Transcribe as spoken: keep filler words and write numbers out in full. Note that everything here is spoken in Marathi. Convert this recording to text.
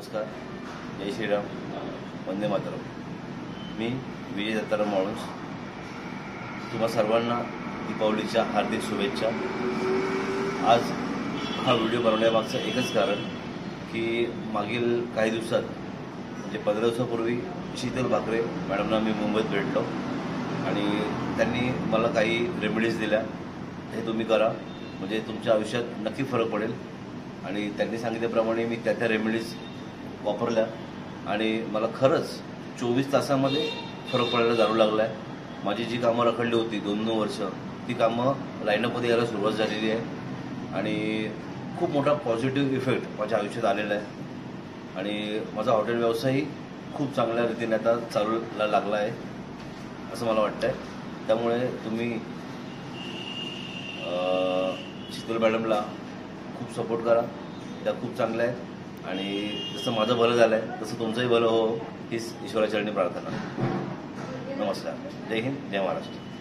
नमस्कार, जय श्रीराम, वंदे मातरम। मी विजय दत्ताराम माणूस, तुम्हा सर्वांना दीपावलीच्या हार्दिक शुभेच्छा। आज हा व्हिडिओ बनवण्यामागचं एकच कारण की मागील काही दिवसात म्हणजे पंधरा दिवसापूर्वी शीतल भाकरे मॅडमना मी मुंबईत भेटलो आणि त्यांनी मला काही रेमेडीज दिल्या, हे तुम्ही करा म्हणजे तुमच्या आयुष्यात नक्की फरक पडेल। आणि त्यांनी सांगितल्याप्रमाणे मी त्या त्या रेमेडीज वापरल्या आणि मला खरंच चोवीस तासामध्ये फरक पडायला जाणू लागला आहे। माझी जी कामं रखडली होती दोन दोन वर्ष, ती कामं लाईनअपमध्ये यायला सुरुवात झालेली आहे आणि खूप मोठा पॉझिटिव्ह इफेक्ट माझ्या आयुष्यात आलेला आहे आणि माझा हॉटेल व्यवसायही खूप चांगल्या रीतीने आता चालूला लागला आहे असं मला वाटतं आहे। त्यामुळे तुम्ही शीतल मॅडमला खूप सपोर्ट करा, त्या खूप चांगल्या आहेत आणि जसं माझं भलं झालं आहे तसं तुमचंही भलं हो हीच ईश्वराचरणी प्रार्थना। नमस्कार, जय हिंद, जय महाराष्ट्र।